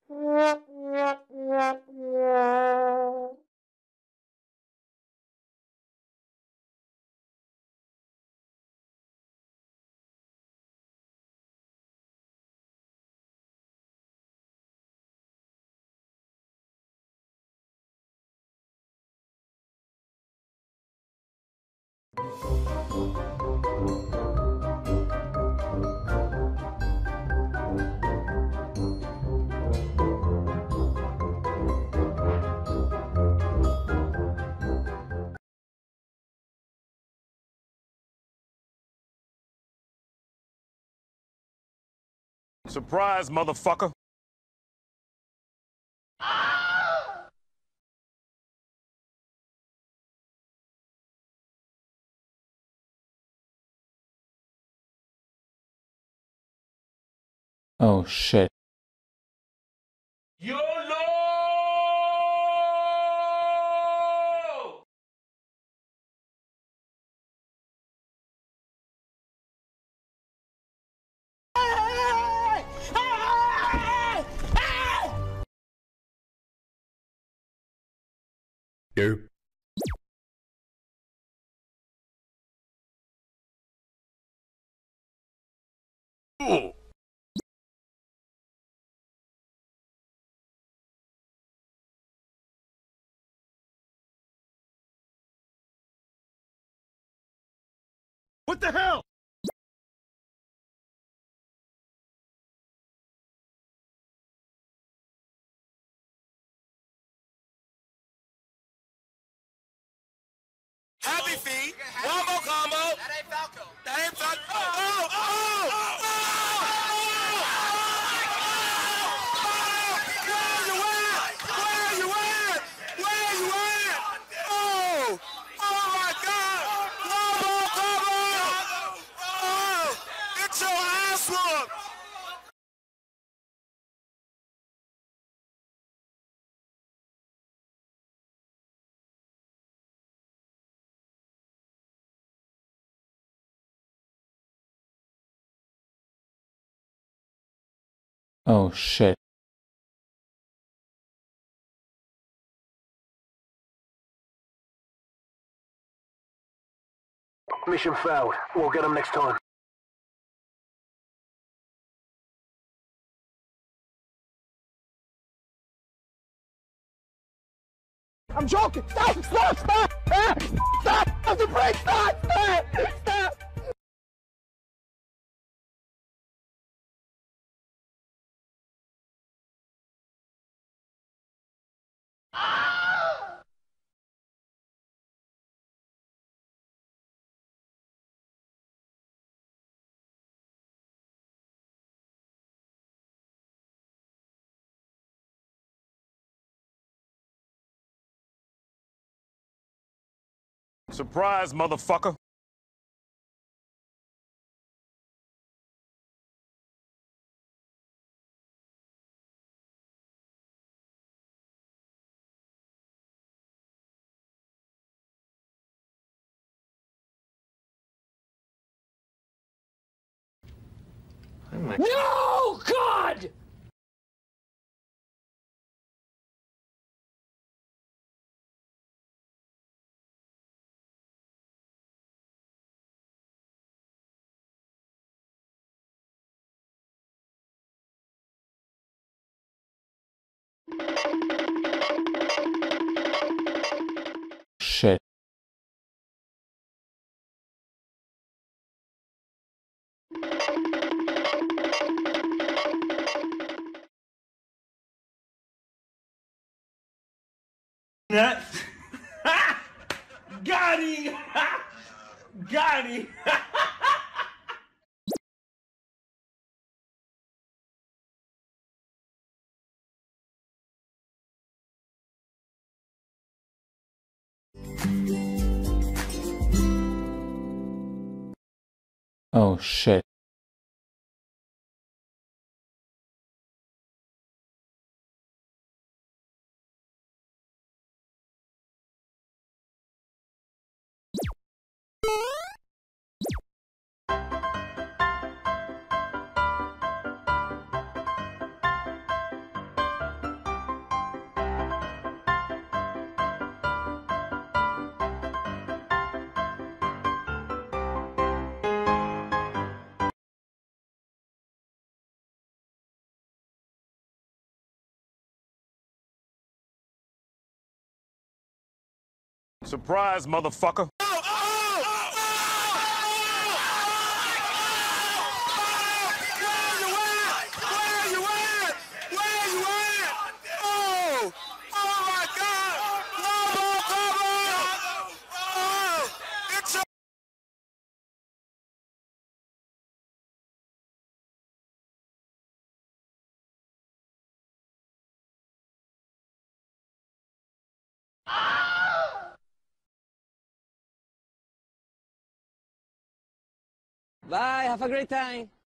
Surprise, motherfucker. Oh shit. YOLO! Nope. Ooh. What the hell? Happy feet. One more combo. That ain't Falco. That ain't Falco. Oh, oh, oh, oh, Where you at? Where you at? Where you at? Oh, oh my God. One more combo. Oh, get your ass whooped. Oh shit. Mission failed. We'll get them next time. I'm joking! Stop! Stop! Stop! Stop! Stop! Stop the brake! Stop! Stop! Stop! Surprise, motherfucker. No! God! Shit. Nuts. Got him. Got him. Oh shit. Surprise, motherfucker. Bye, have a great time.